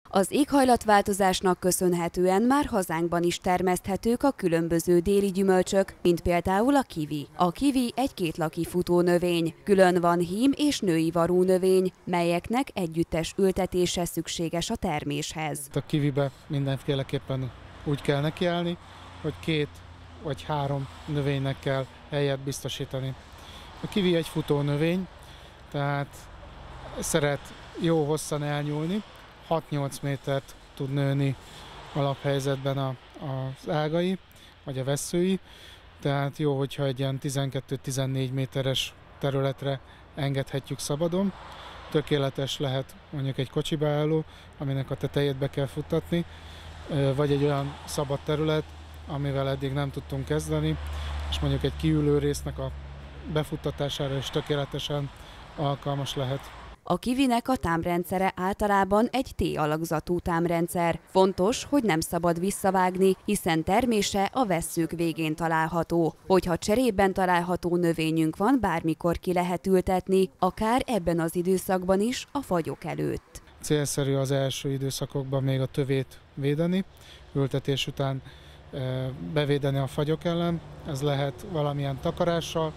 Az éghajlatváltozásnak köszönhetően már hazánkban is termeszthetők a különböző déli gyümölcsök, mint például a kivi. A kivi egy kétlaki futónövény. Külön van hím és női varú növény, melyeknek együttes ültetése szükséges a terméshez. A kivibe mindenféleképpen úgy kell nekiállni, hogy 2 vagy 3 növénynek kell helyet biztosítani. A kivi egy futó növény, tehát szeret jó hosszan elnyúlni, 6-8 métert tud nőni alaphelyzetben az ágai, vagy a vesszői, tehát jó, hogyha egy ilyen 12-14 méteres területre engedhetjük szabadon. Tökéletes lehet mondjuk egy kocsibeálló, aminek a tetejét be kell futtatni, vagy egy olyan szabad terület, amivel eddig nem tudtunk kezdeni, és mondjuk egy kiülő résznek a befuttatására is tökéletesen alkalmas lehet. A kivinek a támrendszere általában egy T-alakzatú támrendszer. Fontos, hogy nem szabad visszavágni, hiszen termése a vesszők végén található. Hogyha cserében található növényünk van, bármikor ki lehet ültetni, akár ebben az időszakban is a fagyok előtt. Célszerű az első időszakokban még a tövét védeni, ültetés után bevédeni a fagyok ellen. Ez lehet valamilyen takarással,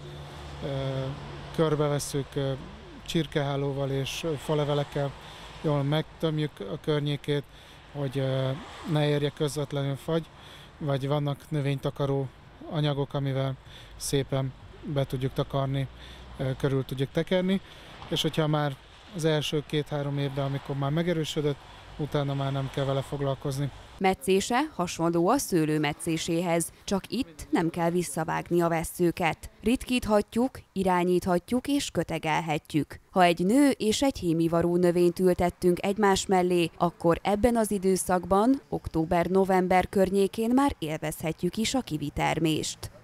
körbevesszük csirkehálóval és falevelekkel, jól megtömjük a környékét, hogy ne érje közvetlenül fagy, vagy vannak növénytakaró anyagok, amivel szépen be tudjuk takarni, körül tudjuk tekerni, és hogyha már az első 2-3 évben, amikor már megerősödött, utána már nem kell vele foglalkozni. Metszése hasonló a szőlő metszéséhez, csak itt nem kell visszavágni a vesszőket. Ritkíthatjuk, irányíthatjuk és kötegelhetjük. Ha egy nő és egy hímivarú növényt ültettünk egymás mellé, akkor ebben az időszakban, október-november környékén már élvezhetjük is a kivitermést.